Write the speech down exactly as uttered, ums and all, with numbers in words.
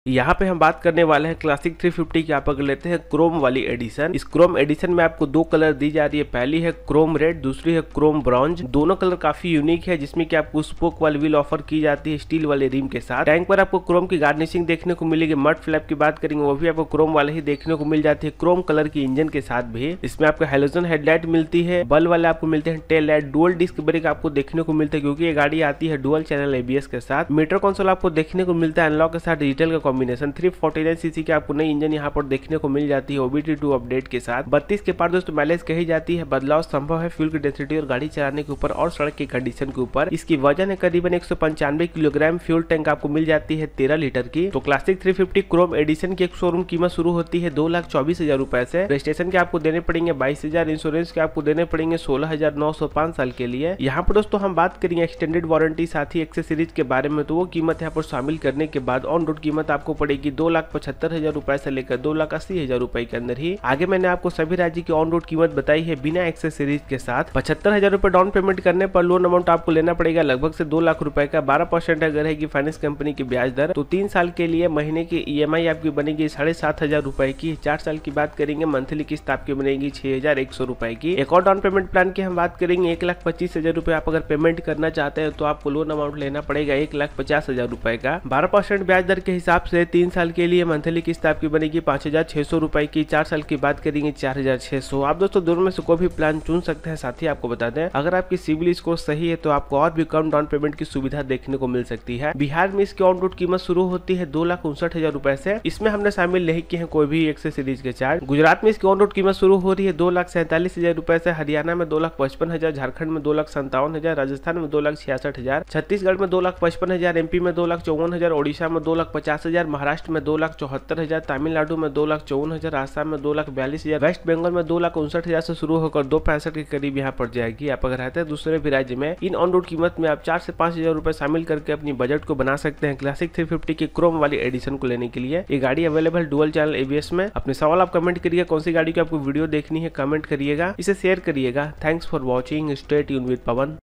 यहाँ पे हम बात करने वाले हैं क्लासिक थ्री फिफ्टी की। आप अगर लेते हैं क्रोम वाली एडिशन, इस क्रोम एडिशन में आपको दो कलर दी जा रही है। पहली है क्रोम रेड, दूसरी है क्रोम ब्रॉन्ज। दोनों कलर काफी यूनिक है, जिसमें कि आपको स्पोक वाली व्हील ऑफर की जाती है स्टील वाले रिम के साथ। टैंक पर आपको क्रोम की गार्निशिंग देखने को मिलेगी। मड फ्लैप की बात करेंगे वो भी आपको क्रोम वाले ही देखने को मिल जाती है, क्रोम कलर की इंजन के साथ भी। इसमें आपको हेलोजन हेडलाइट मिलती है, बल वाले आपको मिलते हैं tail light, dual disc brake आपको देखने को मिलता है क्योंकि ये गाड़ी आती है डुअल चैनल एबीएस के साथ। मीटर कंसोल आपको देखने को मिलता है एनालॉग के साथ डिजिटल का combination. Three forty nine CC की आपको नई इंजन यहाँ पर देखने को मिल जाती है ओबीटी टू अपडेट के साथ। बत्तीस के पार दोस्तों माइलेज कही जाती है। बदलाव संभव है फ्यूल की डेंसिटी और गाड़ी चलाने के ऊपर और सड़क की कंडीशन के ऊपर। इसकी वजन है करीबन एक सौ पंचानवे किलोग्राम। फ्यूल टैंक आपको मिल जाती है तेरह लीटर की। तो classic three fifty chrome edition की एक शोरूम कीमत शुरू होती है दो लाख चौबीस हजार रुपए से। रजिस्ट्रेशन के आपको देने पड़ेंगे बाईस हजार, इंश्योरेंस के आपको देने पड़ेंगे सोलह हजार नौ सौ पांच साल के लिए। यहाँ पर दोस्तों हम बात करेंगे एक्सटेंडेड वारंटी साथ ही एक्सेसरीज के बारे में, तो वो कीमत यहाँ पर शामिल करने के बाद ऑन रोड कीमत आपको पड़ेगी दो लाख पचहत्तर हजार रुपए से लेकर दो लाख अस्सी हजार रुपए के अंदर ही। आगे मैंने आपको सभी राज्य की ऑन रोड कीमत बताई है बिना एक्सेसरीज के साथ। पचहत्तर हजार रुपए डाउन पेमेंट करने पर लोन अमाउंट आपको लेना पड़ेगा लगभग से दो लाख रुपए का। बारह परसेंट अगर रहेगी फाइनेंस कंपनी की ब्याज दर, तो तीन साल के लिए महीने की ईएमआई आपकी बनेगी साढ़े सात हजार रुपए की। चार साल की बात करेंगे मंथली किस्त आपकी बनेगी छह हजार एक सौ रुपए की। एक और डाउन पेमेंट प्लान की हम बात करेंगे एक लाख पच्चीस हजार रुपए आप अगर पेमेंट करना चाहते हैं तो आपको लोन अमाउंट लेना पड़ेगा एक लाख पचास हजार रुपए का। बारह परसेंट ब्याज दर के हिसाब से तीन साल के लिए मंथली किस्त आपकी बनेगी पांच हजार छह सौ रुपए की। चार साल की बात करेंगे चार हजार छह सौ। आप दोस्तों दोनों में से कोई भी प्लान चुन सकते हैं। साथ ही आपको बता दें अगर आपकी सिविल स्कोर सही है तो आपको और भी कम डाउन पेमेंट की सुविधा देखने को मिल सकती है। बिहार में इसकी ऑन रोड कीमत शुरू होती है दो लाख उनसठ हजार रुपए से। इसमें हमने शामिल नहीं किए हैं कोई भी एक्सेसरीज के चार्ज। गुजरात में इसकी ऑन रोड कीमत शुरू हो रही है दो लाख सैंतालीस हजार रुपए से। हरियाणा में दो लाख पचपन हजार, झारखंड में दो लाख संतावन हजार, राजस्थान में दो लाख छियासठ हजार, छत्तीसगढ़ में दो लाख पचपन हजार, एमपी में दो लाख चौवन हजार, ओडिशा में दो लाख पचास हजार, महाराष्ट्र में दो लाख चौहत्तर हजार, तमिलनाडु में दो लाख चौवन हजार, आसाम में दो लाख बयालीस हजार, वेस्ट बंगाल में दो लाख उनसठ हजार से शुरू होकर दो पैंसठ के करीब यहाँ पर जाएगी। आप अगर रहते हैं दूसरे भी राज्य में, इन ऑन रोड कीमत में आप चार से पांच हजार रुपए शामिल करके अपनी बजट को बना सकते हैं क्लासिक थ्री फिफ्टी की क्रोम वाली एडिशन को लेने के लिए। ये गाड़ी अवेलेबल डुअल चैनल एबीएस में। अपने सवाल आप कमेंट करिएगा, कौन सी गाड़ी की आपको वीडियो देखनी है कमेंट करिएगा, इसे शेयर करिएगा। Thanks for watching, stay tuned with Pawan.